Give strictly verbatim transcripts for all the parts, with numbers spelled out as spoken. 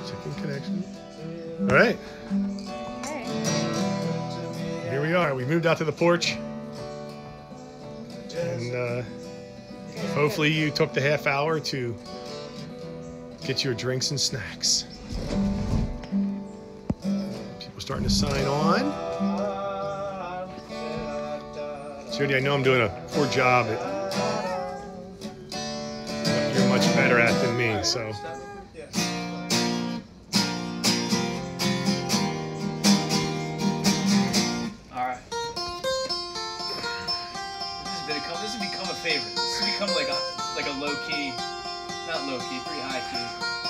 Chicken connection. All right. Okay. Here we are. We moved out to the porch. And uh, hopefully you took the half hour to get your drinks and snacks. People starting to sign on. Jody, I know I'm doing a poor job at what you're much better at than me, so. This has become a favorite. This has become like a like a low key, not low key, pretty high key.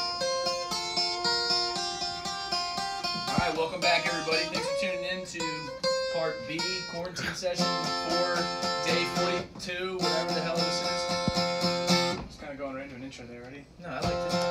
All right, welcome back, everybody. Thanks for tuning in to part B, quarantine session for day forty-two, whatever the hell this is. Just kind of going right into an intro there. Ready? No, I liked it.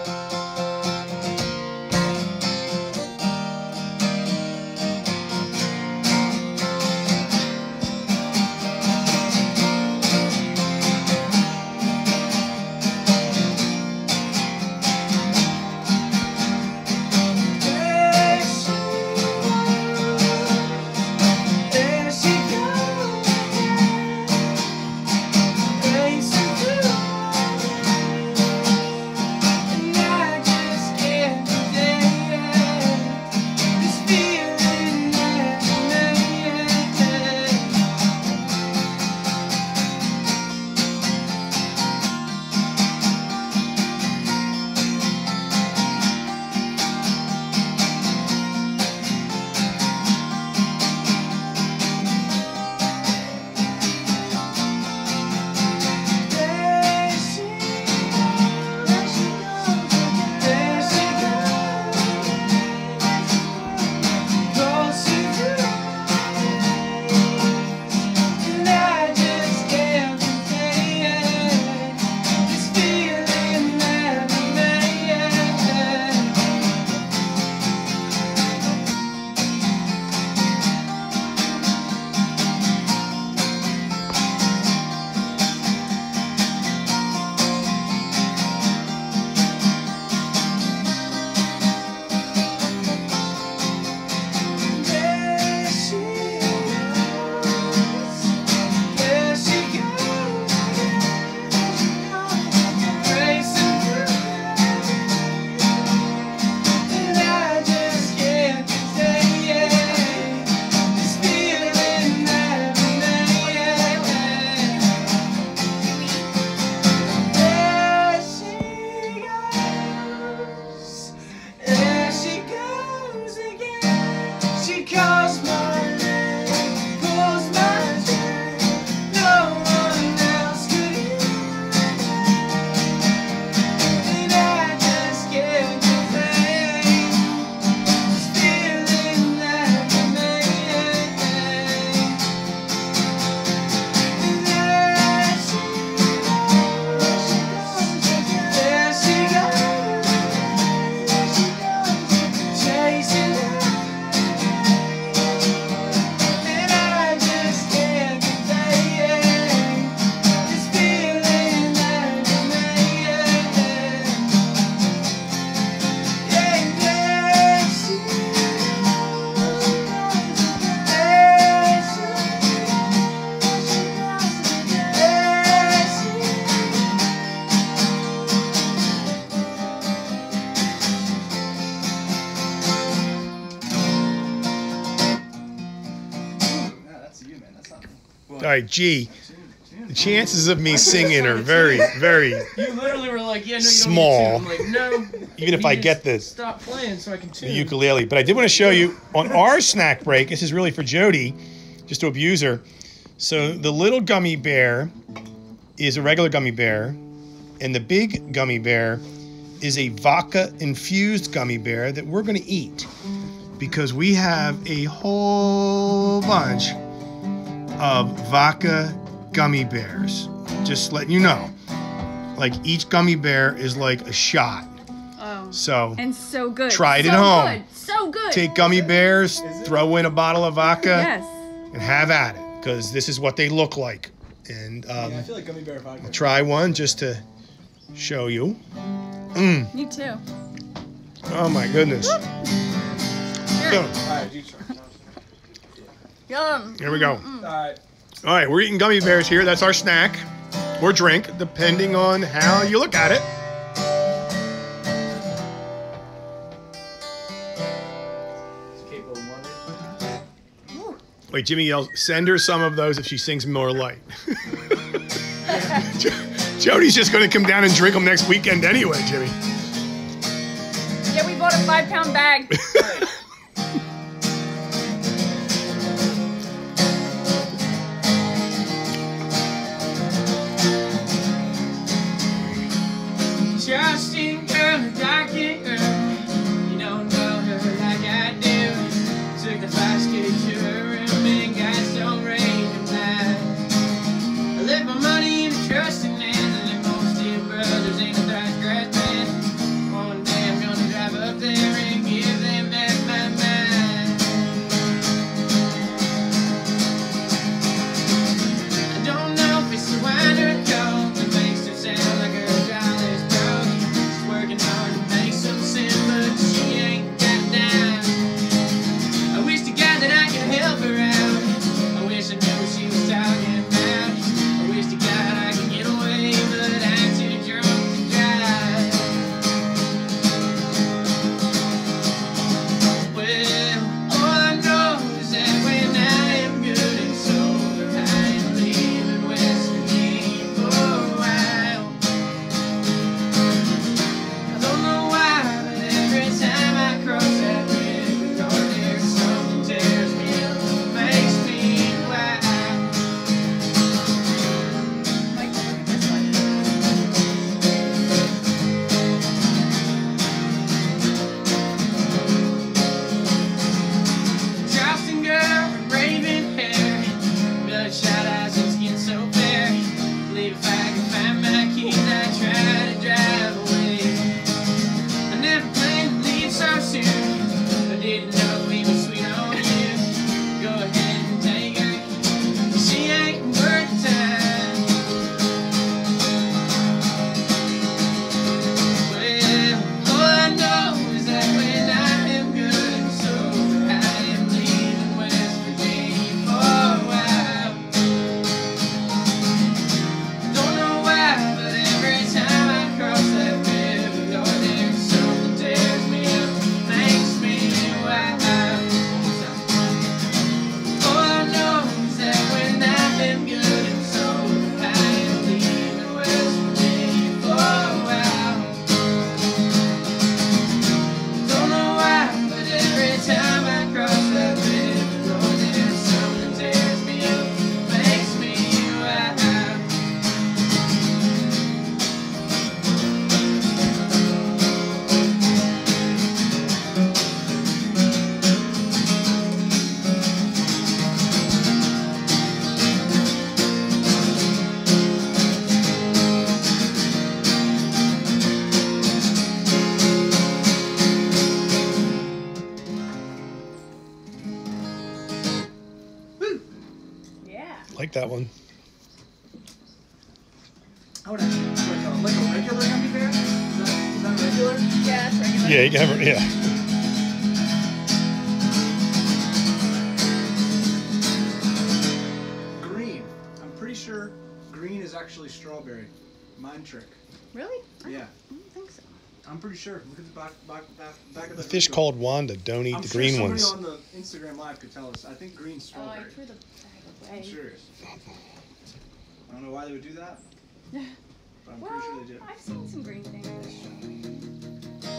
All right, G. The chances of me singing are very, very You literally were like, yeah, no, you small. don't need to. I'm like, no. Even if I get the, Stop playing so I can tune. the ukulele. But I did want to show you on our snack break. This is really for Jody, just to abuse her. So the little gummy bear is a regular gummy bear, and the big gummy bear is a vodka-infused gummy bear that we're going to eat because we have a whole bunch of vodka gummy bears. Just letting you know. Like each gummy bear is like a shot. Oh. So and so good. Try it so at home. Good. So good. Take gummy bears, throw in a bottle of vodka, Yes. and have at it. Because this is what they look like. And um, Yeah, I feel like gummy bear vodka. I'll try one just to show you. Mm. Me too. Oh my goodness. So, All right, you try. Yum. here we go. All right. All right, we're eating gummy bears here. That's our snack or drink, depending on how you look at it. Wait, Jimmy yells, send her some of those if she sings more light. Jody's just going to come down and drink them next weekend anyway, Jimmy. Yeah, we bought a five pound bag. Justin, girl, the dark-haired girl. You don't know her like I do. Took the fast kid to her room and got so ready to night. I left my money in a trust and hands and left most dear brothers in a thrice grass band. One day I'm gonna drive up there and give them back my mind. I don't know if it's the wine or the coke that makes her sound like her jolly's broke. She's working hard to make some sense, but she ain't got a dime. I wish to God that I could help her out. I wish I knew what she was talking about. I wish to God I could get away, but I'm too drunk to drive. Well, all I know is that when I am good and sober, I am leaving West Virginia for a while. I don't know why, but every time I cross that river, Lord, there's something tears me up, makes me wild. Like, look at this one. Charleston girl with raven hair, bloodshot eyes and skin so fair. Believe if I could find my keys, I'd try to drive away. I never planned to leave so soon. I didn't know we were sweet on you. Go ahead and take her. She ain't worth the time. Well, all I know is that when I am good and sober, I am leaving West Virginia for a while. Don't know why, but every time I cross that river, Lord, there's something tears me up, makes me wild. All I know is that when I've been good and sober, I am leaving West Virginia for a while. Don't know why, but every time I cross that river, Lord, there's something tears me up, makes me wild. Yeah. Like that one. I would actually like a, like a regular gummy bear. Is that, is that regular? Yeah, that's regular. Yeah, you can have it. Yeah. Green. I'm pretty sure green is actually strawberry. Mind trick. Really? I Yeah. don't, I don't think so. I'm pretty sure. Look at the back, back, back, back of The the fish video. called Wanda don't eat I'm the sure green somebody ones. on the Instagram live could tell us. I think green's Oh, I strawberry. threw the bag I'm away. serious. I don't know why they would do that, but I'm Well, pretty sure they do. I've seen some green things with strawberry.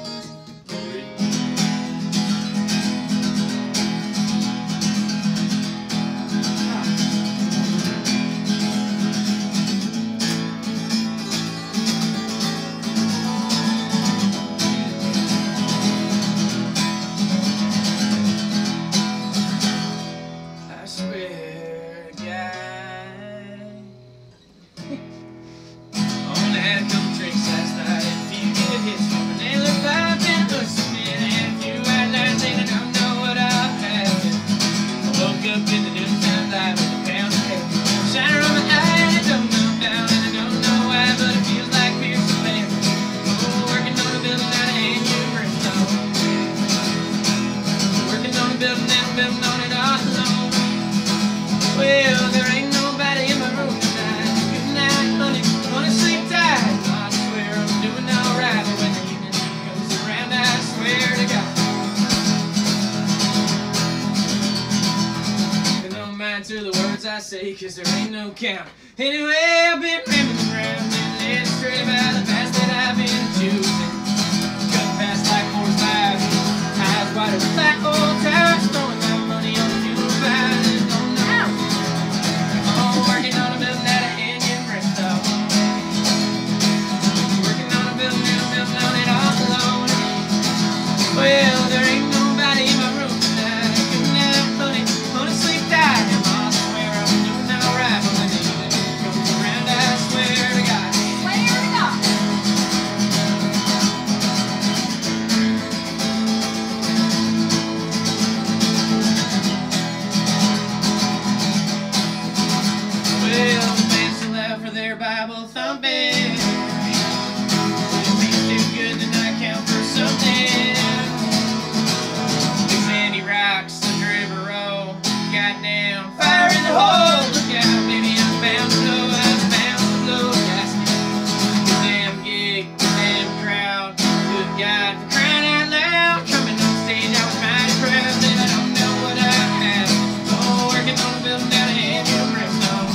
I swear to God, only had a couple drinks last night. If you get hits from an say, cause there ain't no count. Anyway, I've been rambling around and led straight about the past that I've been choosing. Cut past like horseback, eyes wide open like old tires, throwing my money on the fuel fire. Don't know. Oh, working on a building out of Indian Bristol. Working on a building and a building on it all alone. Well, there ain't nobody in my room tonight. Good night, honey, honey, sleep tight. I swear I'm doing alright when the evening comes around. I swear to God. Swear to God. Well, the band still out for their Bible thumping. It makes too good to not count for something. Sandy rocks, the river roll. Goddamn, fire in the hole. Look out, baby, I'm bound to blow. I'm bound to blow. Gasket. Good damn gig, good damn crowd. Good God, for crying out loud. Coming on stage, I was mighty proud that I don't know what I have. Oh, working on a building down in Hampton, Brimstone.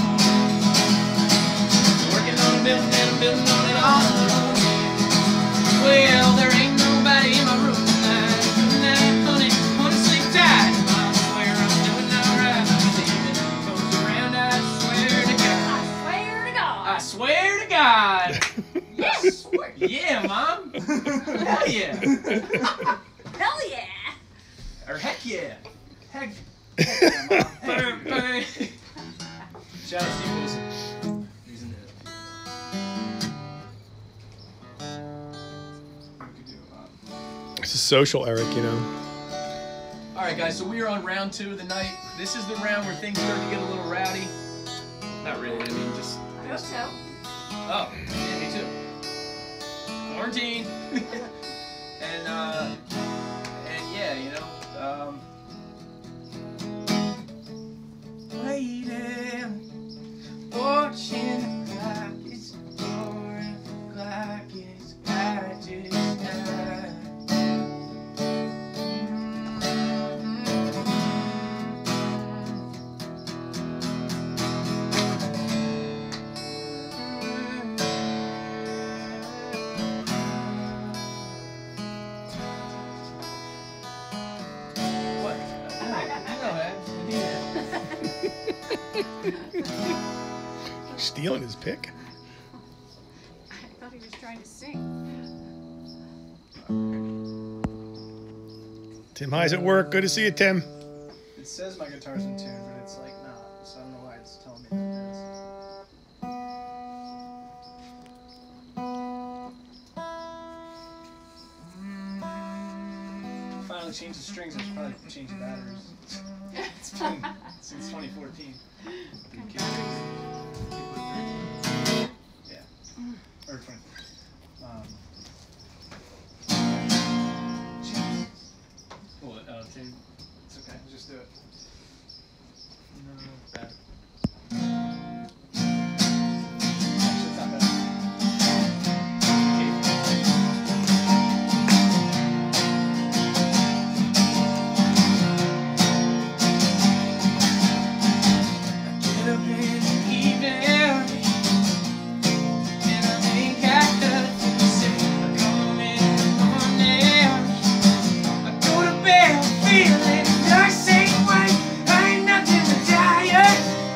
Working on a building and I'm building on it all alone. Well, there ain't nobody in my room tonight. Good night, honey, honey, sleep tight. I swear I'm doing alright. When the evening comes around, I swear to God. I swear to God. I swear to God. Yes. Yeah, Mom. Hell yeah. Hell yeah. Or heck yeah. Heck, heck yeah, Mom. Burn, burn. Shout out Steve Wilson. He's in it. We could do, uh, It's a social, Eric, you know. All right, guys. So we are on round two of the night. This is the round where things start to get a little rowdy. Not really. I mean, just. I hope so. Oh, yeah, me too. Quarantine. and uh, and yeah, you know. Um, Waiting, watching the clock. It's four o'clock. It's I just died. what? I know that. Stealing his pick. I thought he was trying to sing. Tim High's at work. Good to see you, Tim. It says my guitar's in tune, but it's like not. So I don't know why it's telling me that it is. Finally changed the strings. I should probably change the batteries. It's been since twenty fourteen. Yeah. Or twenty. Um, Jesus. What? Oh, Tim. It's okay. Just do it. No, bad. Actually, it's not bad. Get up in the evening, and I ain't got nothing to say. I come in the morning, I go to bed feeling the same way. I ain't nothing to die.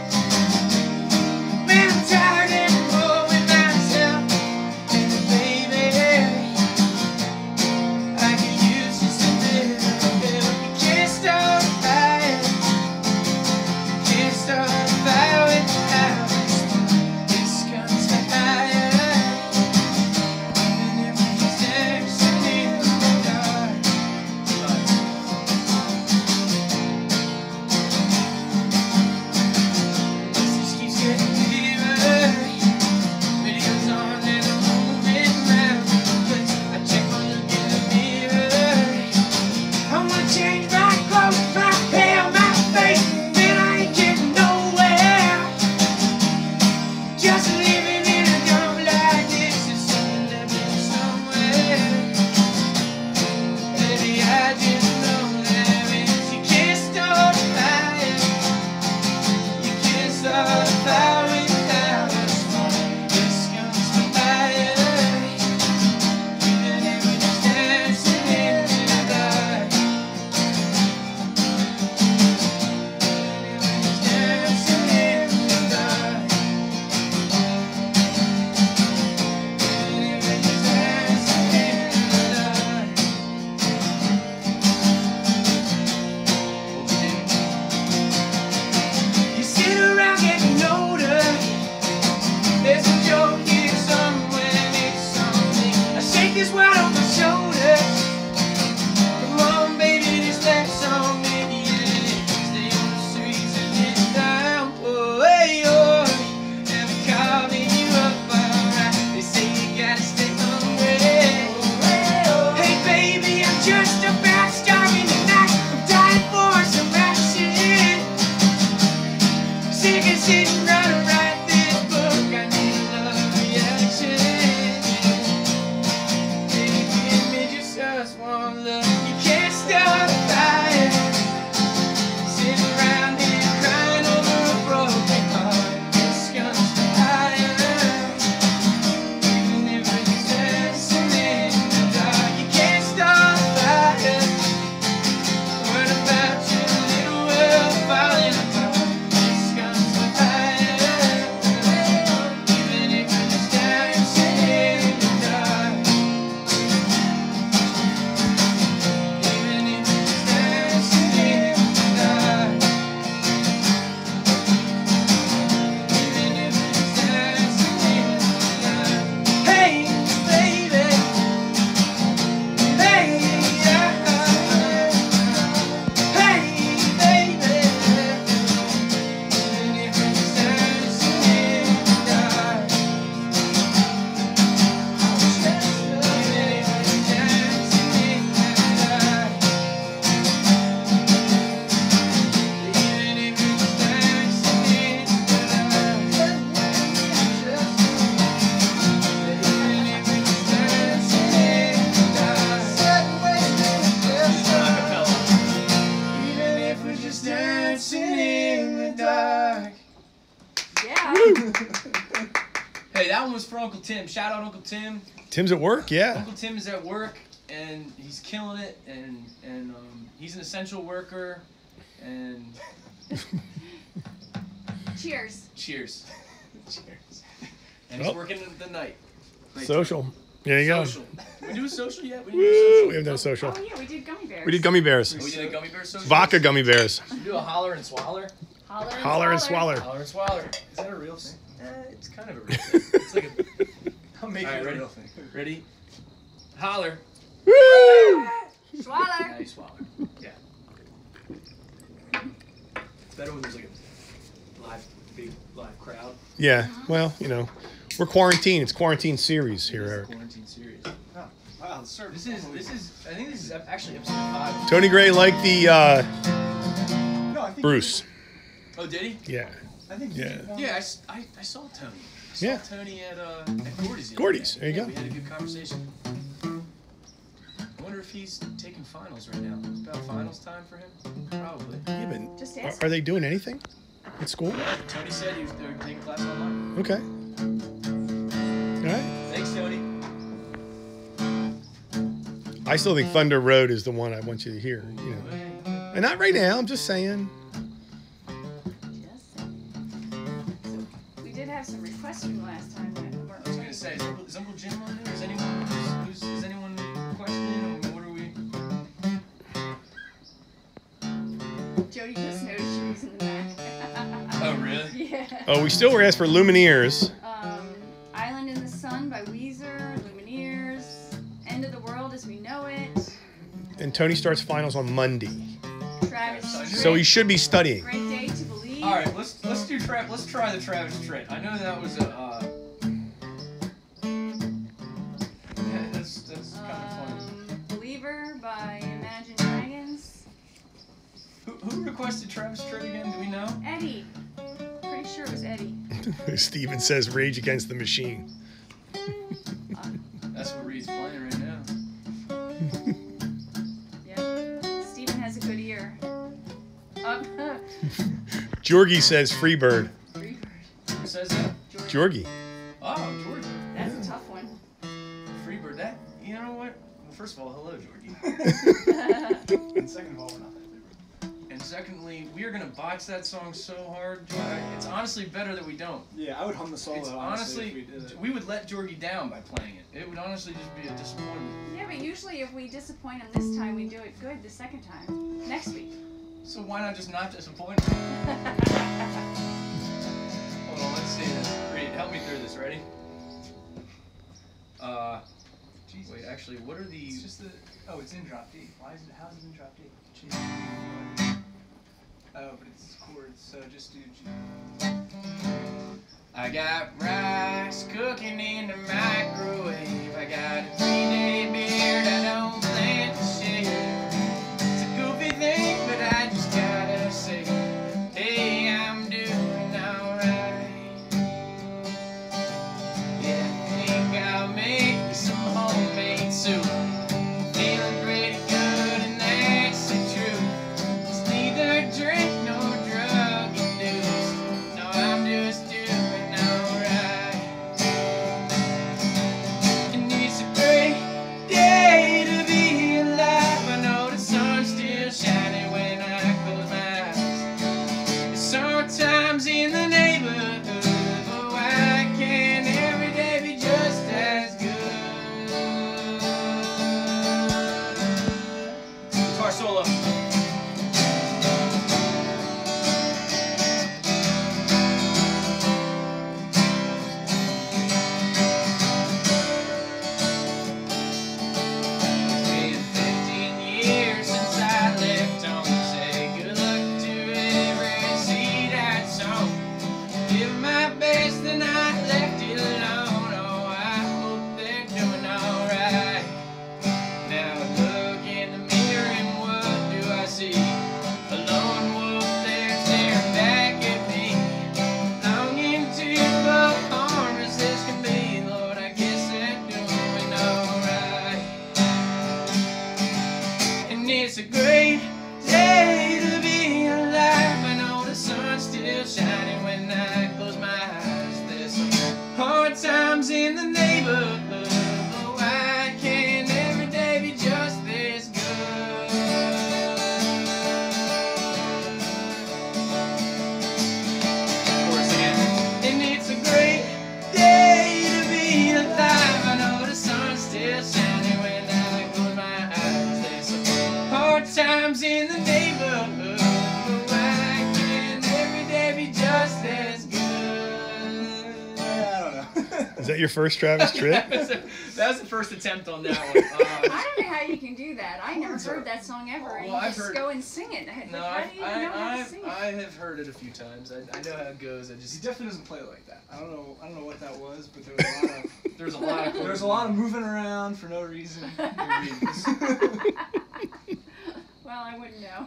for Uncle Tim. Shout out Uncle Tim. Tim's at work, yeah. Uncle Tim is at work, and he's killing it, and and um, he's an essential worker, and Cheers. cheers. Cheers. And he's Well. working the night. Great. Social. There you go. Social. Did we do a social yet? We didn't Woo! do a We haven't done a social. Oh yeah, we did gummy bears. We did gummy bears. social. We did a gummy bear social. Vodka gummy bears. Should we do a holler and swaller? Holler and Holler and swaller. swaller. Holler and swaller. Is that a real thing? Eh, it's kind of a real thing. It's like a. I'll make All right, it a ready? real thing. Ready? Holler. Woo! Swaller. Now you swaller. Yeah. It's better when there's like a live, big live crowd. Yeah, well, you know, we're quarantined. It's quarantine series here, This is Eric. the quarantine series. Oh, wow, the service. This is this is. I think this is actually episode five. Tony Gray liked the uh, No, I think Bruce. Oh, did he? Yeah. I think Yeah. Yeah, I, s- I- I saw Tony. I saw Yeah. Tony at uh at Gordy's. the other Gordy's, day. there you Yeah, go. We had a good conversation. I wonder if he's taking finals right now. It's about finals time for him. Probably. Yeah, but Just are, ask. are they doing anything at school? Tony said he was they were taking class online. Okay. All right. Thanks, Tony. I still think Thunder Road is the one I want you to hear. You know, and not right now. I'm just saying. Just saying. So, we did have some requests from last time that weren't I was gonna say, is Uncle, is Uncle Jim on there? Is anyone who's, who's is anyone questioning? Or what are we? Jody just noticed she was in the back. Oh, really? Yeah. Oh, we still were asked for Lumineers. Um, Island in the Sun by Weezer, Lumineers, End of the World as We Know It, And Tony starts finals on Monday. Travis So Tritt, So he should be studying. Great Day to Believe. All right, let's let's do Tra- let's try the Travis Tritt. I know that was a. Uh, yeah, that's that's kind of funny. Um, Believer by Imagine Dragons. Who, who requested Travis Tritt again? Do we know? Eddie. Pretty sure it was Eddie. Steven says Rage Against the Machine. That's what Reed's playing right now. Yeah. Steven has a good ear. Up. Georgie says Freebird. Freebird. Who says that? Georgie. Oh, Georgie. That's a tough one. Freebird. That. You know what? Well, first of all, hello, Georgie. And second of all, we're not that favorite. And secondly, we are gonna botch that song so hard. I- It's honestly better that we don't. Yeah, I would hum the solo. It's honestly, honestly, if we did it. we would let Georgie down by playing it. It would honestly just be a disappointment. Yeah, but usually if we disappoint him this time, we do it good the second time. Next week. So why not just not disappoint? Hold on, let's see this. Reed, help me through this. Ready? Uh, Jesus. wait. Actually, what are It's the? just the. Oh, it's in drop D. Why is it? How is it in drop D? G. Oh, but it's chords, so just do G. I got rice cooking in the microwave. I got a three-day beard I don't plan to share. It's a goofy thing, but I just gotta say, hey, I'm doing alright. Yeah, I think I'll make me some homemade soup. Feeling pretty good, and that's the truth. It's neither drink nor drug induced. No, I'm just doing alright. And it's a great day to be alive. I know the sun's still shining when I close my eyes. It's sometimes in the neighborhood, but why can't every day be just as good? Guitar solo. It's been fifteen years since I left home. Say good luck to every seed I sown. Give my best and I left it alone. Oh, I hope they're doing alright. Now I look in the mirror and what do I see? A lone wolf there staring back at me. Longing to go harmless as can be. Lord, I guess they're doing alright. And it's a great day to be alive. I know the sun's still shining when I close my eyes. There's some hard times in times in the neighborhood, but why can't every day be just as good? I don't know. Is that your first Travis Tritt? that, was a, that was the first attempt on that one. I Uh, don't know how you can do that. I never heard that song ever. And Well, you I've just heard- go and sing it. Like, no, how I, do you even know how I, to sing it? I, I have heard it a few times. I, I know how it goes. I He just definitely doesn't play it like that. I don't know. I don't know what that was, but there was a lot of there's a lot of there was a lot of moving around for no reason. Well, I wouldn't know.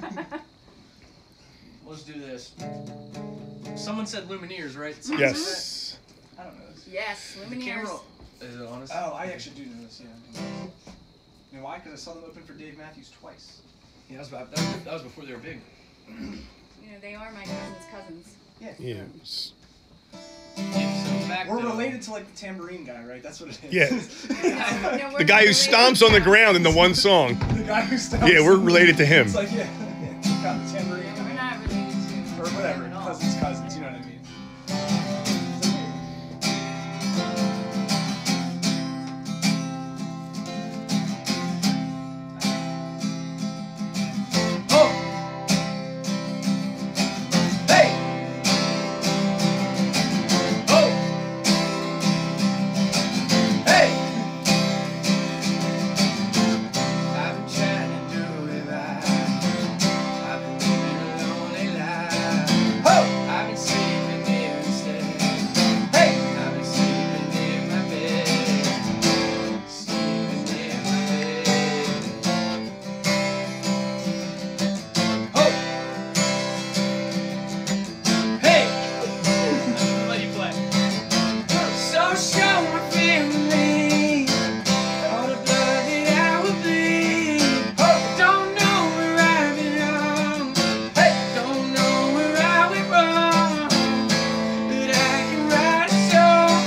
Let's do this. Someone said Lumineers, right? Yes. I don't know this. Yes, The Lumineers. camera. Is it honest? Oh, I actually do know this. Yeah. You know why? Because I saw them open for Dave Matthews twice. Yeah, that was, about, that, was, that was before they were big. You know, they are my cousin's cousins. Yeah. Yes. Yeah, so back We're to- related to like the tambourine guy, right? That's what it is. Yeah. No, we're The guy who related. stomps on the ground in the one song. the guy who stops. Yeah, we're related to him. It's like yeah, yeah got the tambourine Yeah, we're not related to or whatever, them at all. cousins, cousins. You know what I mean? Oh! Hey! Oh! Hey! I've been trying to do it right. I've been living a lonely life. Oh! I've been sleeping here instead. Hey! I've been sleeping in my bed. Sleeping in my bed. Oh! Hey! I'll let you play. So show my family all the blood that I will bleed. Don't know where I belong. Hey! Don't know where I went wrong. But I can write a song.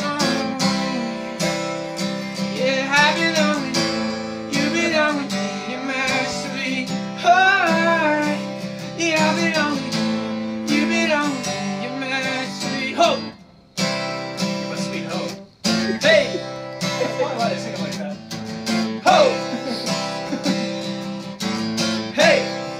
Yeah, I belong with you. You belong with me. You're my sweetheart. Yeah, I belong with you. You belong with me. You're my sweet hope. You're my sweet hope. Hey! Why why did I sing it like that? Ho! Hey!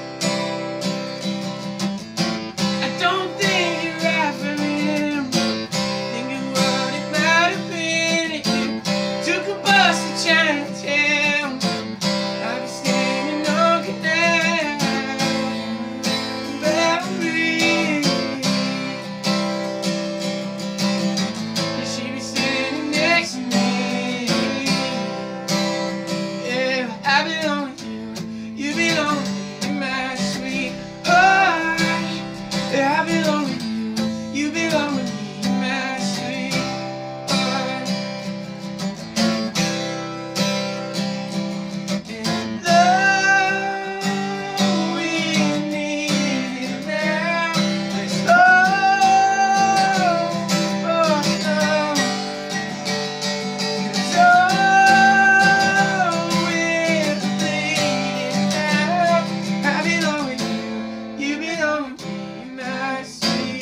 I don't think you're right for him. Think of what it might have been if you took a bus to Chinatown. I'd be standing on Canal Bowery. And she'd be standing next to me. Yeah, I belong with you. You belong with me. You're my sweetheart. Yeah, I belong with you. You belong with me. You're my sweetheart. And love we need it now. Let's go. Oh, no. I belong with you, you belong with me, my sweet.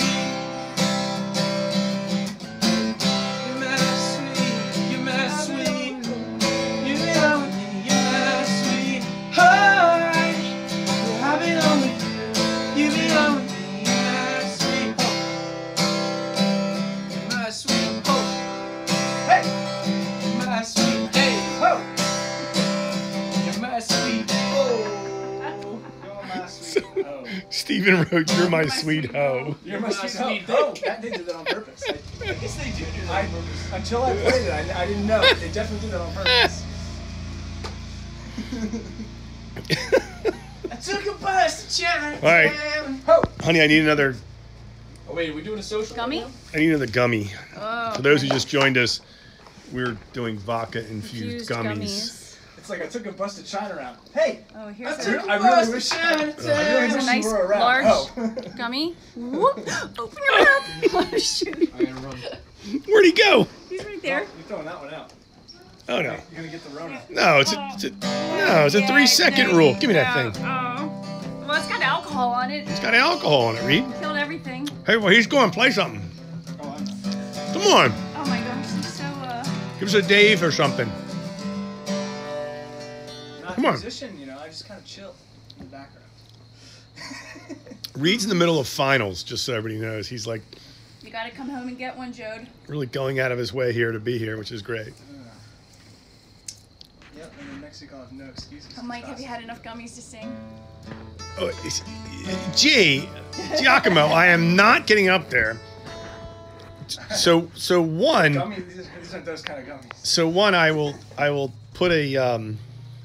You're my sweet, you're my sweet. You belong with me, you're my sweetheart. I belong with you, you belong with me, my sweet hope. You're my sweet hope. Hey! My sweet hey ho! You're my sweet oh. You're my sweet hoe. Stephen wrote, "You're my sweet hoe." You're my My sweet sweet hoe. hoe. Oh, that they did that on purpose. I, I guess they do do that I, on purpose. until I played it, I, I didn't know. They definitely did that on purpose. I took a bus to Chinatown. All right. Ho! Honey, I need another. Oh, wait, are we doing a social? Gummy? right I need another gummy. Oh. For those who just joined us, we're doing vodka infused Infused gummies. gummies. It's like I took a bus to China around. Hey! Oh, I here's took a a I bus really to wish- Chinatown. I really Here's a wish nice you were around. large Oh. gummy. Whoop. Open your mouth. Oh, shoot. I gotta run. Where'd he go? He's right there. You're throwing that one out. Oh no, You're gonna get the Rona. no, it's a, it's a no, it's a Yeah, three second no, rule. Give me that no. thing. Oh. Well, it's got alcohol on it. It's got alcohol in it, Reed. Killed everything. Hey, well, he's going to play something. Oh, I'm Come on, Oh my gosh, he's so uh. give us a Dave or something. not Come a on. musician, you know. I just kind of chill. in the background. Reed's in the middle of finals, just so everybody knows. He's like You gotta come home and get one, Jode. really going out of his way here to be here, which is great. Yep, and then next week I'll have no excuses. Oh, Mike, have you had enough gummies to sing? Oh, it's, gee, Giacomo, I am not getting up there. So, so one, Gummies, these, these aren't those kind of gummies. so one, I will, I will put a, um,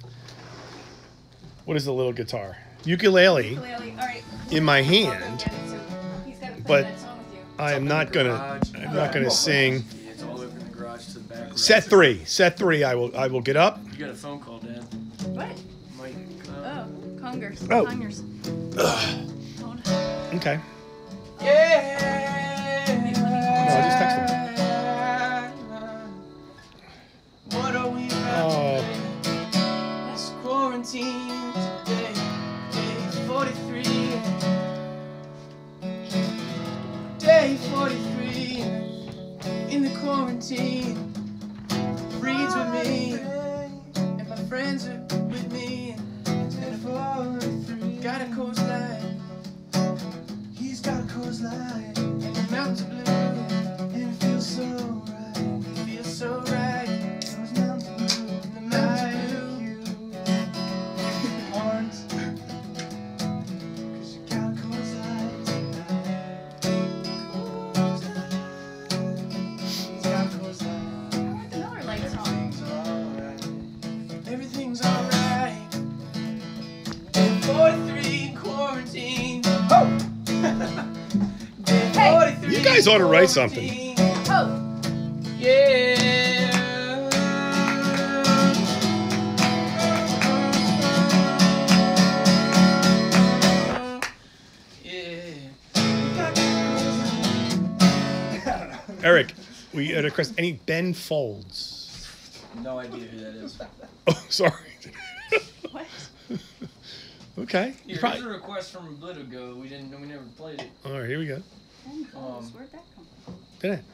what is the little guitar? Ukulele Ukulele. All right. in my I'll go hand. get it, so he's gotta play But- that song with you. I am not gonna, I'm not gonna sing. Yeah, it's all over in the garage to the back. Set three, set three. I will, I will get up. You got a phone call, Dad. What? Mike. Oh, Congers. Oh. Congers. Hold on. Okay. Yeah. No, I'll just text What are we about Oh. to play? Let's quarantine today. Day forty-three. Day forty-three. In the quarantine. Reads with me. And my friends are with me. Got a coastline. He's got a coastline. And the mountains are blue. And it feels so right. It feels so right. Those mountains are blue. And the mountains are blue. Aren't. Cause you got a coastline tonight. Coastline. He's got a coastline. That's another light song. Everything's alright. Everything's alright. Day forty-three quarantine. Oh! Day Hey! forty-three You guys ought to write something. quarantine. Oh, Yeah. Yeah. Eric, we at a crest. Any Ben Folds? No idea who that is. Oh, sorry. what? Okay. You Here, probably, here's a request from a bit ago. We didn't. We never played it. all right, here we go. Ben Folds, Um, where'd that come from? Did it?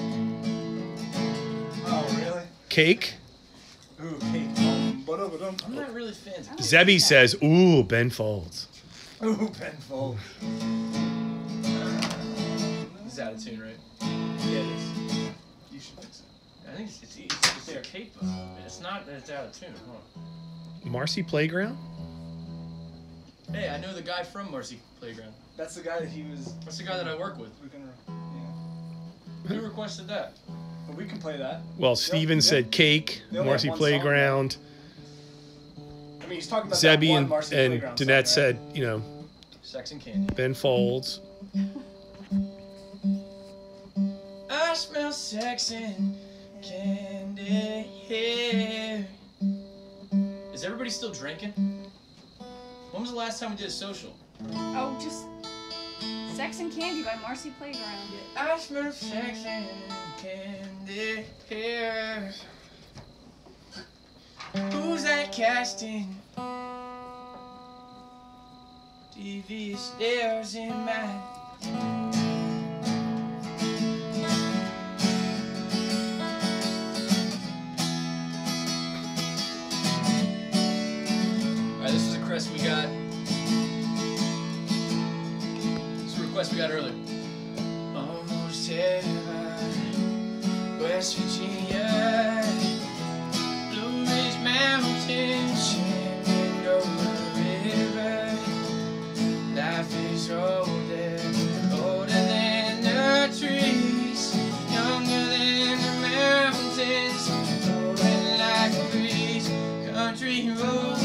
Oh, really? Cake. Ooh, cake. Um, ba-dum-ba-dum. I'm not really fans. I Of don't Zebby like that. says, "Ooh, Ben Folds." Ooh, Ben Fold. It's out of tune, right? Yeah, it is. You should fix it. I think it's it's, it's, it's their cape. But it's not that it's out of tune. Huh? Marcy Playground. Hey, I know the guy from Marcy Playground. That's the guy that he was. That's the guy that I work with. We're gonna. Yeah. Who requested that? But we can play that. Well, Steven Yep, said yep. Cake. They only Marcy have one song, Playground. I mean, he's talking about that Zebby one and, Marcy and Playground Danette song, right? said, you know, Sex and Candy. Ben Folds. I smell sex and candy here. Is everybody still drinking? When was the last time we did a social? Oh, just Sex and Candy by Marcy Playground. I smell sex and candy here. Who's that casting devious stares in my Alright, this is a request we got. This is a request we got earlier. Almost heaven, West Virginia, Blue Ridge Mountains, Shenandoah River. Life is older, older than the trees, younger than the mountains, blowing like a breeze. Country roads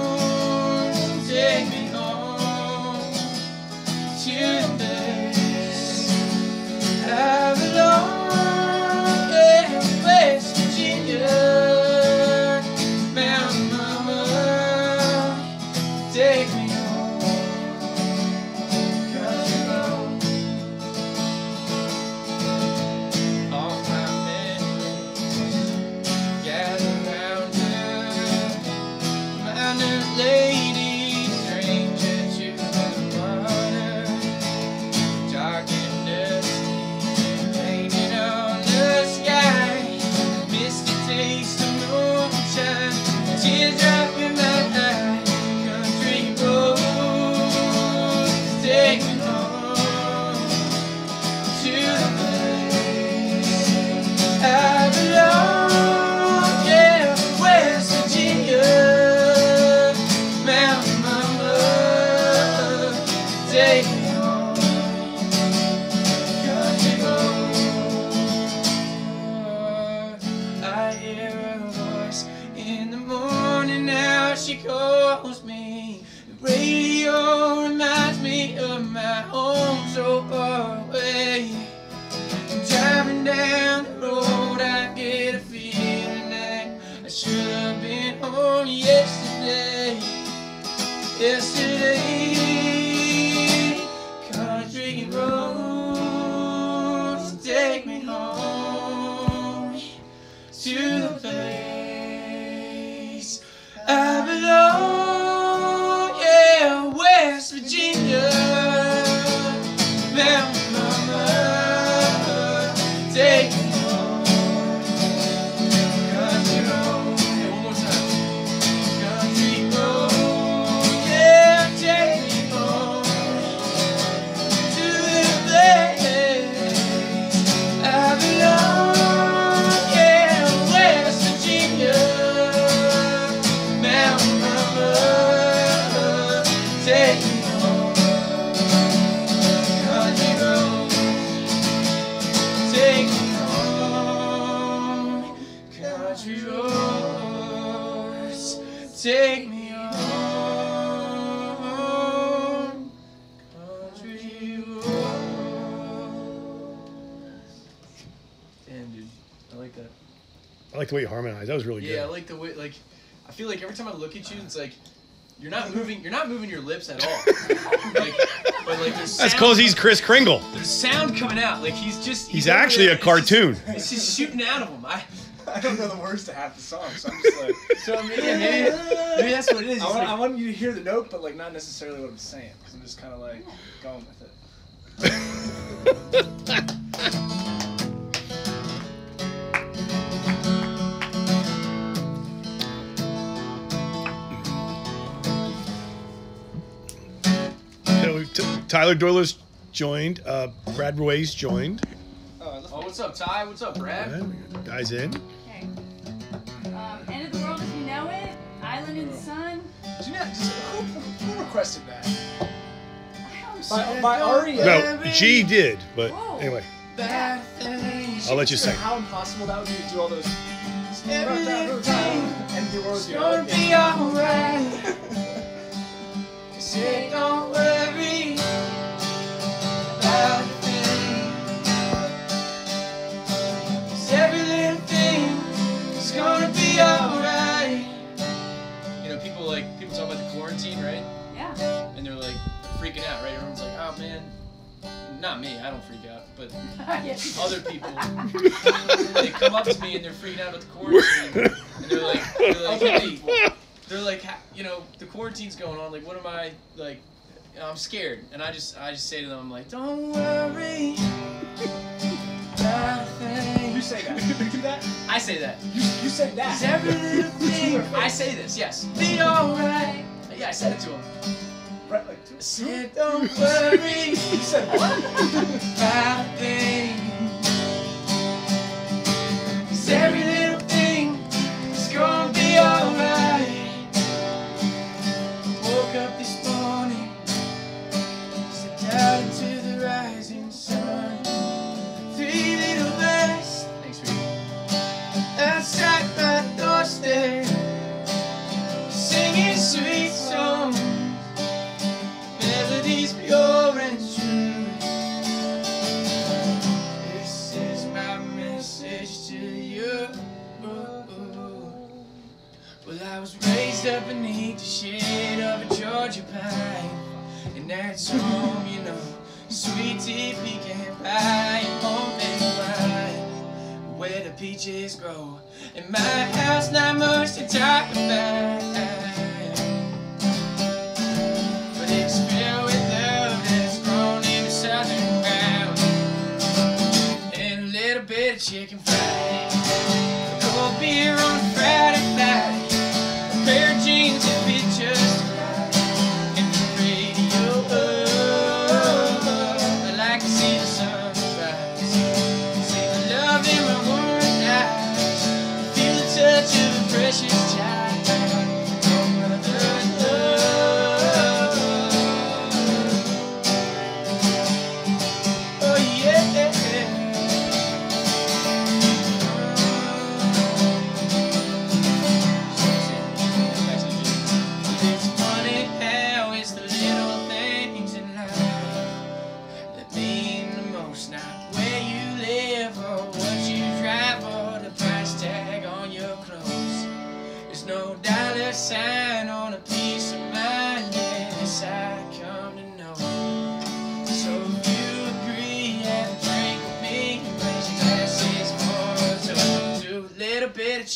take me home to the place I belong. Yeah, West Virginia, Mountain Mama, take me home. Country road, all my memories gather round her. Minor lady, stranger to the water, dark and dusty, painted on the sky, misty taste of moonshine, teardrop in my eye, country road. radio reminds me of my home so far away. Driving down the road, I get a feeling that I should have been home yesterday. Yesterday, country roads take me home to the place I belong. Yeah, West Virginia, Mountain Mama, take me home. Country road, yeah, one more time. Country road, yeah, take me home to the place I belong. Yeah, West Virginia, Mountain Mama, take me home. Country road, take me home. Country roads, take me home. Country roads. Damn, dude, I like that. I like the way you harmonized. That was really Yeah, I good. like the way, like, I feel like every time I look at you, it's like, you're not moving, you're not moving your lips at all. Like, but like there's That's sound, because he's Chris Kringle. there's sound coming out. Like he's just, He's over actually there, a it's just- cartoon. It's just shooting out of him. I, I don't know the words to half the song, so I'm just like. so I mean, yeah, maybe, maybe that's what it is. I It's want, like- I want you to hear the note, but like not necessarily what I'm saying, because I'm just kind of like going with it. So t- Tyler Doyle's joined. Uh, Brad Roy's joined. Oh, I love oh, what's up, Ty? What's up, Brad? Alright, guys in. Okay. Um, End of the World as We Know It, Island in the Sun. Do you know, just, who, who requested that? I don't By, know. by R E M? No, G did, but Whoa. anyway, Bad things. I'll let you Consider sing. How impossible that would be to do all those. Everything And the world's It's gonna be alright. Say don't worry about a thing. 'Cause every little thing is gonna be alright. You know, people like people talk about the quarantine, right? Yeah. And they're like freaking out, right? Everyone's like, oh man, not me. I don't freak out, but Yes. other people, they come up to me and they're freaking out about the quarantine, and they're like, they're like, hey, they're like, "Ha- you know, the quarantine's going on. Like, what am I like? You know, I'm scared, and I just, I just say to them, I'm like, don't. Don't worry about a thing. You say that. You do that? I say that. You, you said 'Cause that. every little thing I say this. Yes. be alright. Yeah, I said it to them. Right, like, two- I said don't worry You said what? about a thing. 'Cause every little thing is gonna be alright. Woke up this morning, stepped out into the rising sun. Three little birds Thanks, sweetie. outside my doorstep, singing sweet songs, melodies pure and true. This is my message to you. Well, I was raised up beneath the shade of a Georgia pine, and that's home, you know, sweet tea, pecan pie, and homemade wine, where the peaches grow. In my house, not much to talk about, but it's filled with love that's grown in the southern ground, and a little bit of chicken fried, a cold beer on a Friday night, a pair of jeans that fit just right, and the radio. Oh, I like to see the sunrise, see the love in my warm eyes, feel the touch of a precious child.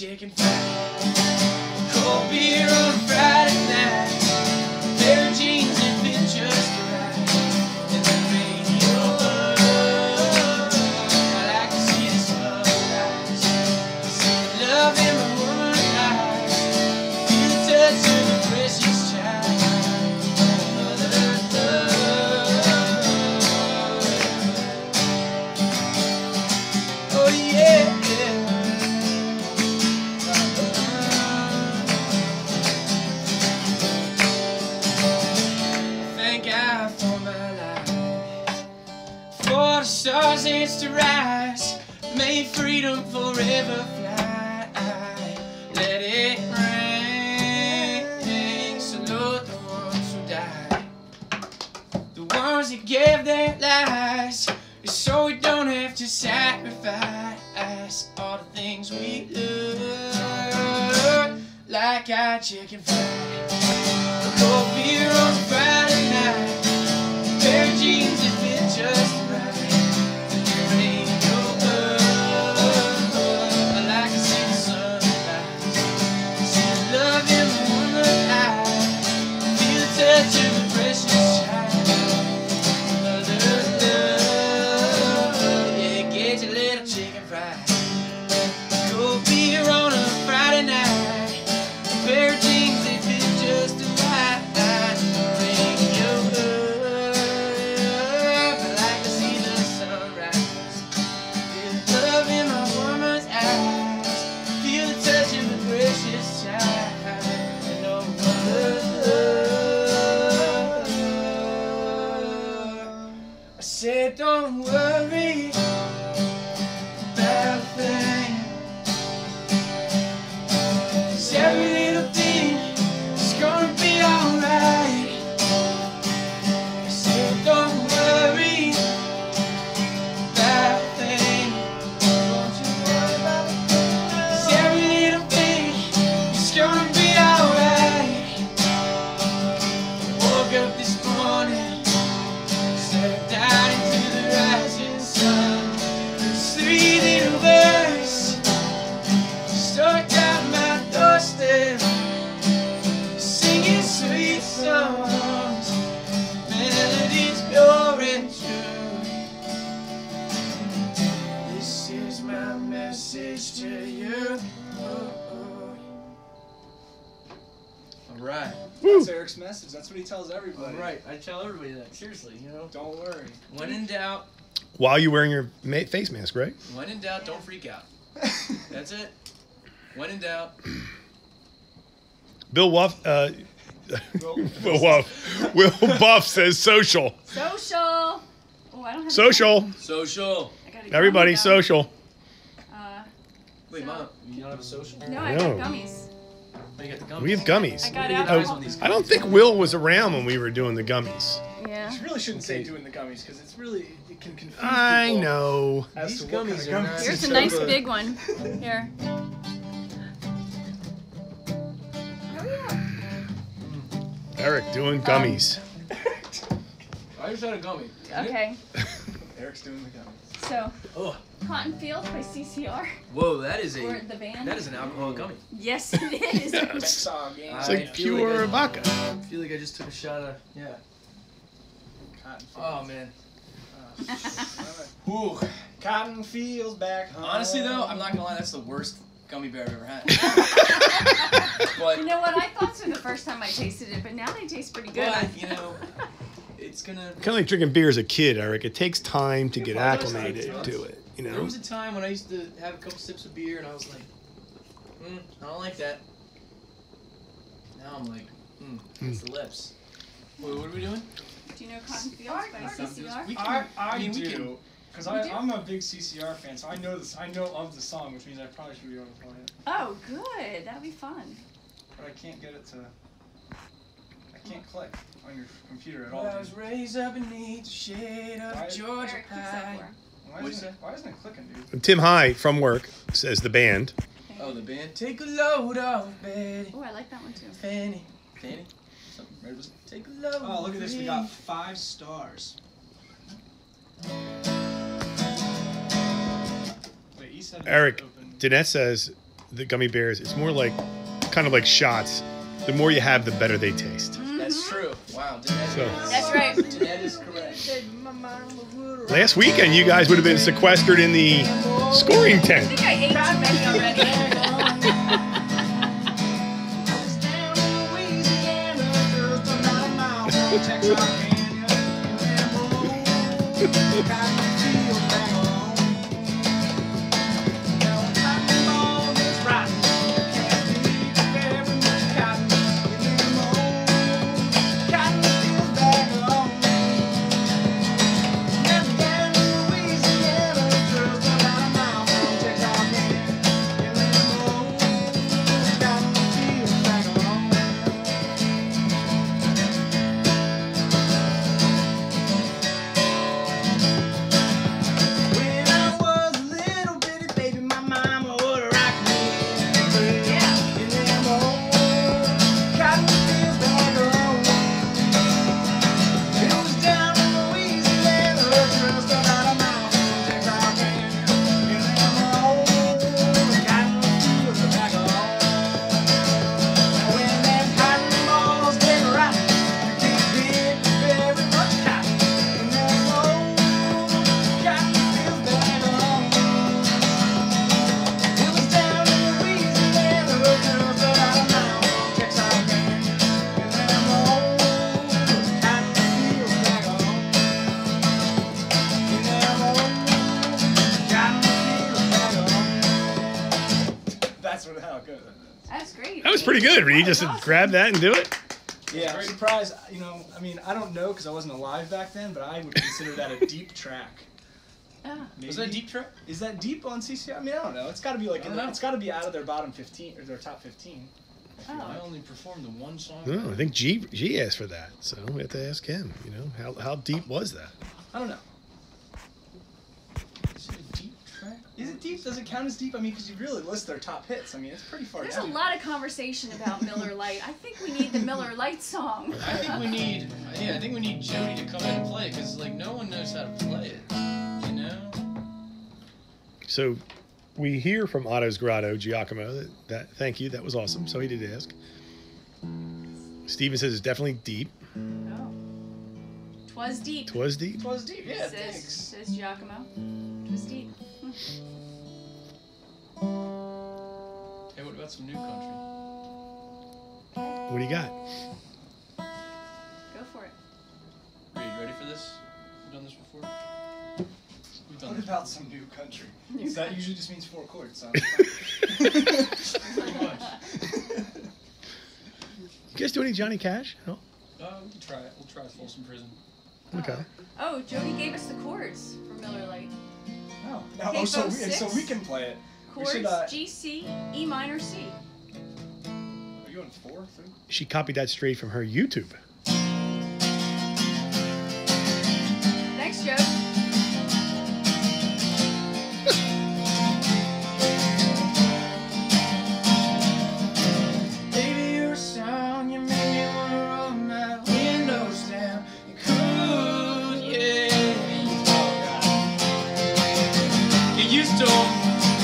chicken fried. Cold beer on Friday night. Pair of jeans that fit just right. And the radio up. I like to see the sunrise. See the love in my woman's eyes. Feel the touch of the precious child. Mother's love. Oh yeah. Thank God for my life. For the stars it's to rise. May freedom forever fly. Let it rain. Salute the ones who died. The ones that gave their lives. So we don't have to sacrifice all the things we love. Like our chicken fried. A cold beer on Friday night. Pair of jeans that fit just right. The radio up. I like to see the sunrise. See the love in my woman's eyes. Feel the touch of the precious child. Mother's love. Yeah, get your little chicken fried. Cold beer on a Friday night. A pair of jeans that fit just right. Radio up. I like to see the sunrise. Feel the love in my woman's eyes. Feel the touch of the precious child. And no mother's love. I said, don't worry about a thing. 'Cause every little thing is gonna be alright. I said, don't worry about a thing. Don't you worry about a thing. 'Cause every little thing is gonna be alright. Woke up this morning, stepped out into the rising sun. There's three little birds stuck out my doorstep, singing sweet songs, melodies pure and true. This is my message to you. Oh, All right. That's Eric's message. That's what he tells everybody. All right. I tell everybody that. Seriously, you know. Don't worry. When in doubt, While you're wearing your ma- face mask, right? when in doubt, don't freak out. That's it. When in doubt. Bill Wuff, uh, Bill Wuff, Will Buff says social. Social. Oh, I don't have. Social. Social. I got a Everybody, gummy, though. social. Uh, Wait, So- Mom, you don't have a social? no, I No. got gummies. Oh, you got the gummies. We have gummies. I got Get out. eyes on these I don't think Will was around when we were doing the gummies. Yeah. You really shouldn't say doing the gummies because it's really it can confuse I people know. as These to what gummies kind are of not- Here's a you nice chose. big one. Here. Oh yeah. Eric doing gummies. I just had a gummy. Okay. Eric's doing the gummies. So, Oh, Cotton Fields by C C R whoa, that is or a the band. that is an alcoholic gummy. Yes, it is. Next song, game. It's I like feel pure like I- vodka. I feel like I just took a shot of yeah. Cotton Oh man. fields. Whew. Cotton fields back home. Honestly though, I'm not gonna lie, that's the worst gummy bear I've ever had. but You know what? I thought so the first time I tasted it, but now they taste pretty good. but you know, it's gonna. Kind of like drinking beer as a kid, Eric. It takes time to get Well, those acclimated things, to it. You There know. was a time when I used to have a couple sips of beer and I was like, mm, I don't like that. Now I'm like, mm, it's the lips. Wait, what are we doing? Do you know Cotton Fields by C C R? We can, I, I, mean, we do. can- Because You I do? I'm a big C C R fan, so I know this. I know of the song, which means I probably should be able to play it, Oh, good. That'll be fun. but I can't get it to. I can't click on your computer at all. Well, I was raised up beneath the shade of Why- Georgia Eric, who's that pine. for? Why What'd isn't you it? Why isn't it clicking, dude? Tim High from work says the band. Oh, the band. Take a load off, Betty. Oh, I like that one too. Fanny. Fanny? Something right was take a load. Oh, look at this. We me. got five stars. Wait, you said it Eric, open. Danette says the gummy bears, it's more like kind of like shots. The more you have, the better they taste. That's true. Wow. Danette So- is, That's right. Danette is correct. Last weekend, you guys would have been sequestered in the scoring I tent. think I ate too many already. When I was a little bitty baby, my mama would rock me in them old cotton fields back home. It was down in Louisiana, just about a mile from Texarkana. In them old cotton fields back home. When them cotton balls get rotten, you can't get very much cotton. In them old cotton fields back home. It was down in Louisiana, just about a mile from Texarkana. In them old cotton fields back home. In them old cotton fields back home. That's what how it goes. That's great. That was pretty good. Reed just Awesome. grab that and do it. Yeah, I'm surprised. You know, I mean, I don't know because I wasn't alive back then, but I would consider that a deep track. Ah. Maybe. Was that deep track? Is that deep on C C? I mean, I don't know. It's got to be like I in don't the, know. it's got to be out of their bottom fifteen or their top fifteen. I Oh. only performed the one song. No, I think G G asked for that, so we have to ask him. You know, how how deep was that? I don't know. Is it a deep track? Is it deep? Does it count as deep? I mean, because you really list their top hits. I mean, it's pretty far There's down. a lot of conversation about Miller Lite. I think we need the Miller Lite song. I think we need, yeah, I think we need Jody to come in and play because like no one knows how to play it, you know. So we hear from Otto's Grotto, Giacomo, that, that thank you, that was awesome. So he did ask. Steven says it's definitely deep. Oh. Twas deep. Twas deep. It was deep. Yeah, says, thanks. says Giacomo. Twas deep. Hey, what about some new country? What do you got? Go for it. Are you ready for this? We've done this before. We've done What this about some new country? New that country. usually just means four chords. So. pretty much. You guys do any Johnny Cash? No. Uh, we can try it. We'll try Folsom Prison. Okay. Oh, Jody gave us the chords for Miller Lite. No. No, Capo oh, so we, six? so we can play it. We Chords should, uh, G, C, E minor, C. Are you on four? Three? She copied that straight from her YouTube. Thanks, Joe. Baby, your song, you make me wanna roll my windows down. You cool, yeah. Get used to 'em.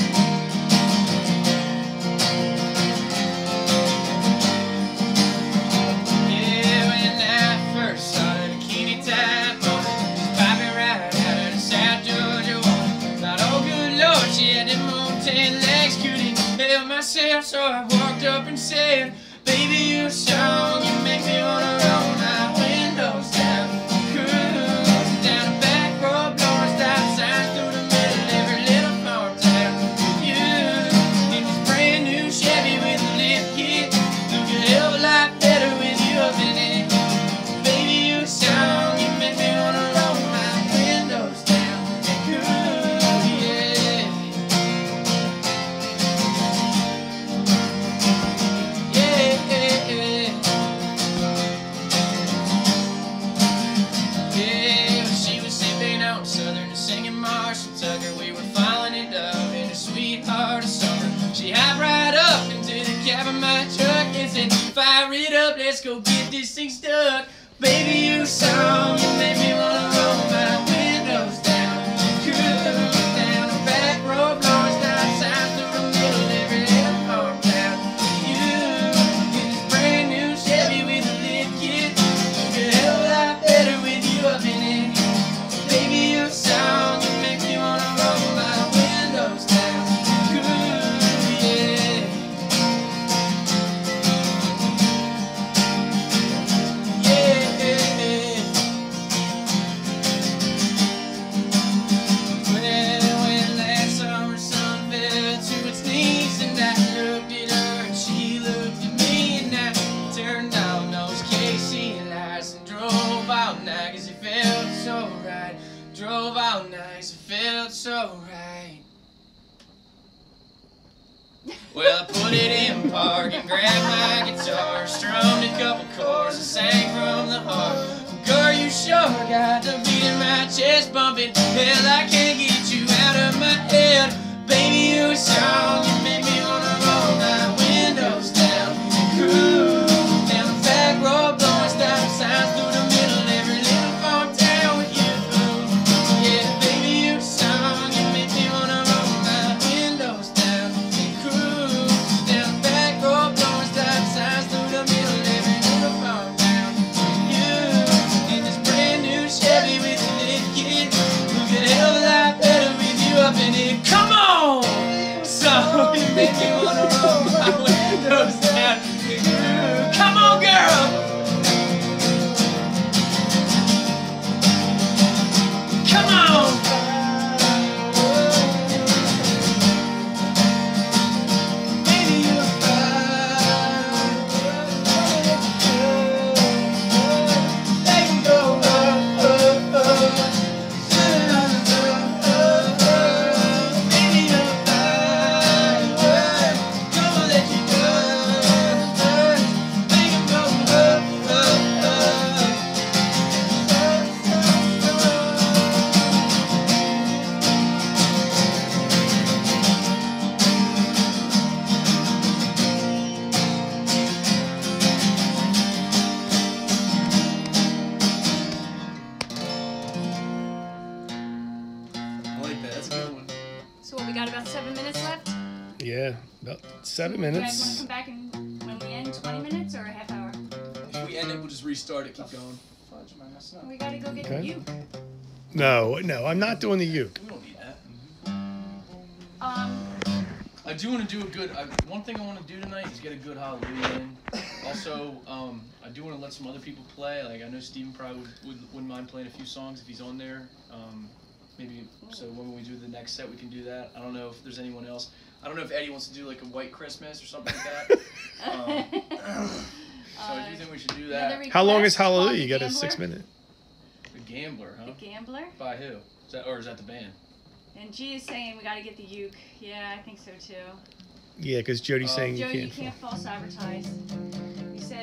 Yeah, when I first saw the bikini top on it, just popping right out of the South Georgia water. Thought, oh good Lord, she had them old ten legs, couldn't help myself, so I walked up and said, baby, your song, you make me wanna roll my windows down. Cruise down the back road, blowing stop signs through the middle of every little farm town. You in this brand new Chevy with a lift kit, look a hell of a lot better with you up in it. Baby, your song, you make me wanna roll my windows down and cruise, yeah. Yeah, yeah, yeah. Yeah, she was sipping on Southern and singing Marshall Tucker. We were falling in love in a sweetheart of summer. She hopped right up into the cab of my truck and said, fire it up, let's go get this thing stuck. Baby, your song, you make me wanna roll my windows down. Cruise down the back road, blowing stop signs through the middle of every little drove all night, it felt so right. Well, I put it in park and grabbed my guitar, strummed a couple chords and sang from the heart. Girl, you sure got the beat in my chest bumping. Hell, I can't get you out of my head. Baby, you a song, you make me wanna roll my windows down and cruise down the back road, blowing stop signs through the middle of every little farm town with you. Yeah, baby, you a song, you make me wanna roll my windows down and cruise down the back road, blowing stop signs through the middle of every little farm town with you. In this brand new Chevy with a little kid, look a hell of a lot better with you up in it. Come on! So you make me wanna roll my windows down. Come on, girl! Come on! Baby, you're fine. Let me go. Oh, oh, oh. Baby, you're fine. Gonna let you go. Make 'em go. Oh, oh, oh. I like that. That's a good one. So what, we got about seven minutes left? Yeah, about seven You guys want to minutes. come back and when we end twenty minutes or a half hour? If we end it, we'll just restart it. Keep going. Fudge, man, that's not. We gotta go get Okay. the uke. No, no, I'm not doing the uke. We don't need that. Um, I do want to do a good. I, one thing I want to do tonight is get a good Hallelujah in. Also, um, I do want to let some other people play. Like I know Steven probably would, would, wouldn't mind playing a few songs if he's on there. Um, maybe so when we do the next set, we can do that. I don't know if there's anyone else. I don't know if Eddie wants to do like a White Christmas or something like that. Um, so I do think we should do that. How long is request called Hallelujah? The You got a Gambler? six minute. The Gambler, huh? The Gambler? By who? Is that or is that the band? And G is saying we gotta get the uke. Yeah, I think so too. Yeah, because Jody's Uh, saying Joe, you you can't. can't false advertise. You said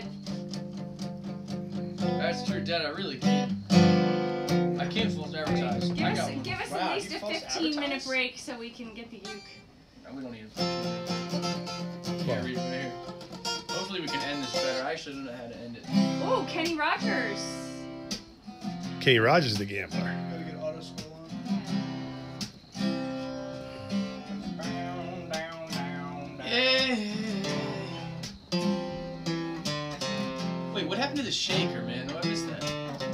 That's true, Dad. I really can't. I can't false advertise. give I us got one. give us Wow, at least you a false fifteen minute advertise? break so we can get the uke. No, we don't need it. Yeah, read it from here. Hopefully we can end this better. I actually don't know how to end it. Oh, Kenny Rogers. Kenny Rogers is the gambler. Gotta get auto scroll on. Down, down, down, down. Yeah. Wait, what happened to the shaker, man? Oh, I missed that.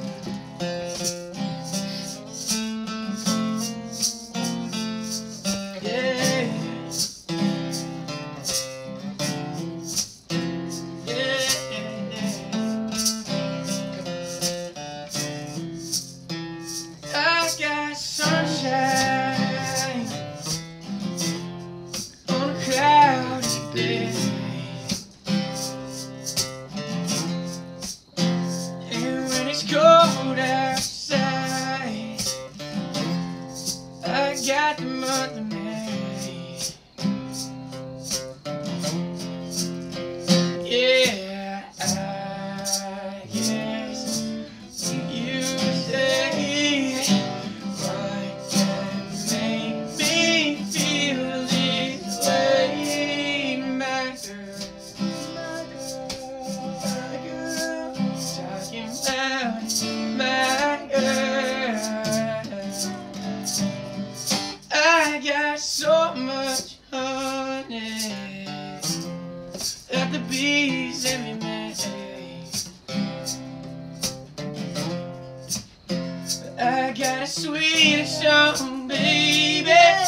Yeah. Yeah. I got sunshine on a cloudy day. And when it's cold outside, I got the month of May. Yeah, I guess you say what can make me feel this way, my girl, my girl, my girl, talking about my girl. I got so much honey that the bees in me make. I got a sweeter song, baby,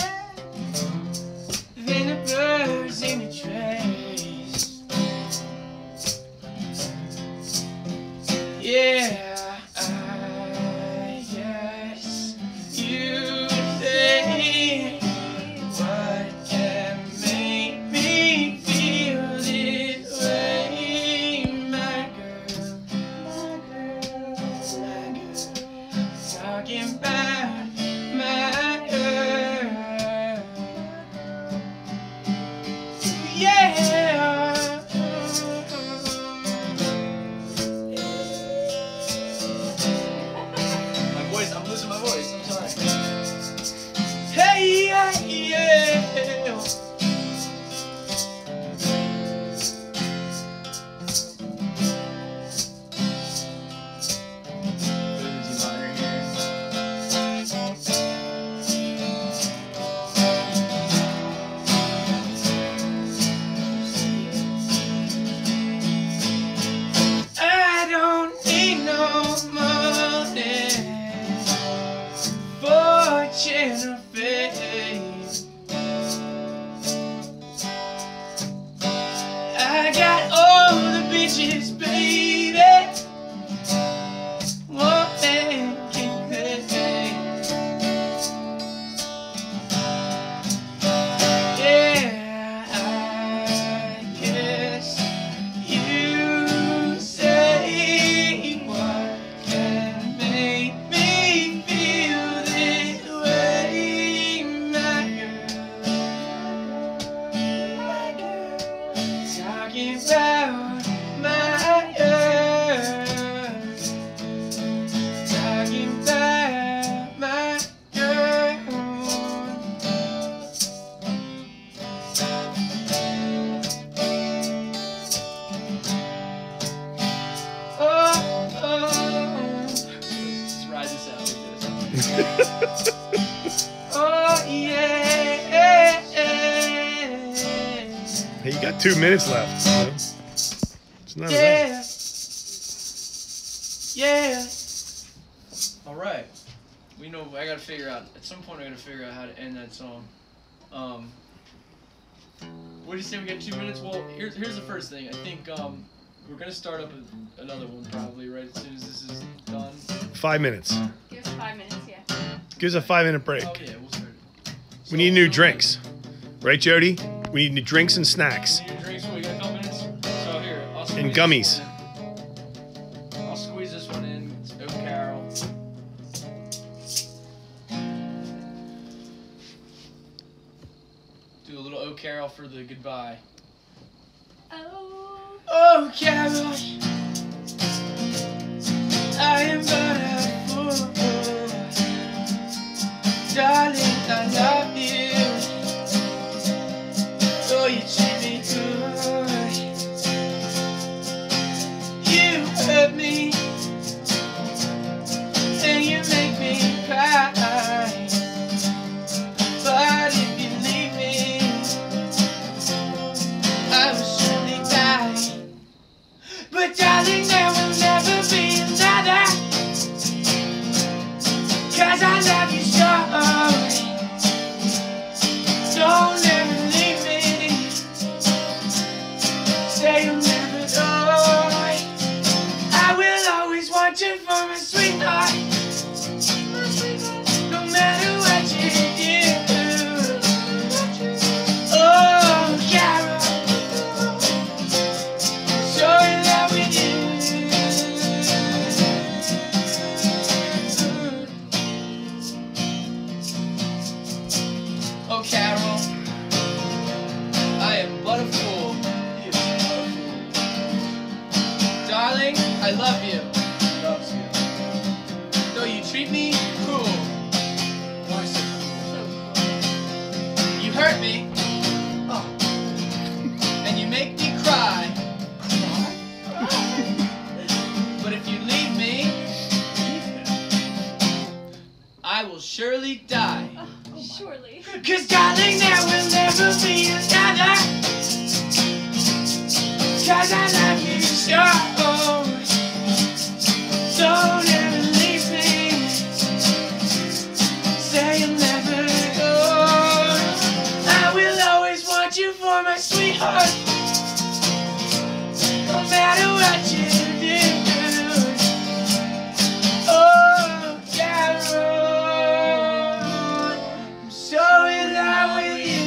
than the birds in the trees. Yeah, I guess you say what can make me feel this way, my girl, my girl, my girl. Talking about Oh yeah. Hey, you got two minutes left. You know? It's not enough. Yeah. Yeah. All right. We know. I gotta figure out. At some point, I gotta figure out how to end that song. Um. What do you say? We got two minutes. Well, here's here's the first thing. I think um, we're gonna start up a, another one probably right as soon as this is done. Five minutes. Give us five minutes, yeah. Give us a five minute break. Oh yeah, we'll start it. We need new drinks. Right, Jody? We need new drinks and snacks. New drinks. We got a couple minutes. So here, I'll squeeze And this gummies. one in. I'll squeeze this one in. It's Oak Carol. Do a little Oak Carol for the goodbye. Oh. Oh, Carol, I am but a fool. Darling, I love you. Oh, you treat me good. You hurt me, and you make me cry. But if you leave me, I will surely die. But darling, there will never be another, 'cause I love you so. Don't ever leave me. Say you'll never go. I will always want you for my sweetheart. No matter what you do. Oh, Carol, so in love with you. Oh, Carol, I am but a fool. Darling, I love you. Loves you. Though you treat me cruel. Why so You hurt me. Oh. And you make me cry. But if you leave me, I will surely die. Oh, surely. 'Cause darling, there will never be another, 'cause I love you so. Don't ever leave me. Say you'll never go. I will always want you for my sweetheart. No matter what you do. Oh, Carol, I'm so in love with you.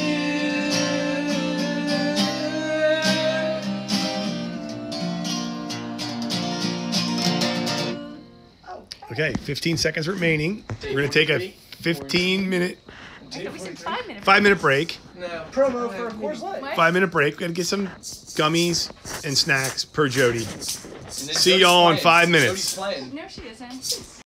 Okay, fifteen seconds remaining. We're going to take a fifteen minute, I thought we said five minutes. five minute break. No. Promo for Coors Light. What? Five minute break. We're going to get some gummies and snacks per Jody. And then See Jody's y'all in playing. five minutes. Jody's playing. No, she isn't.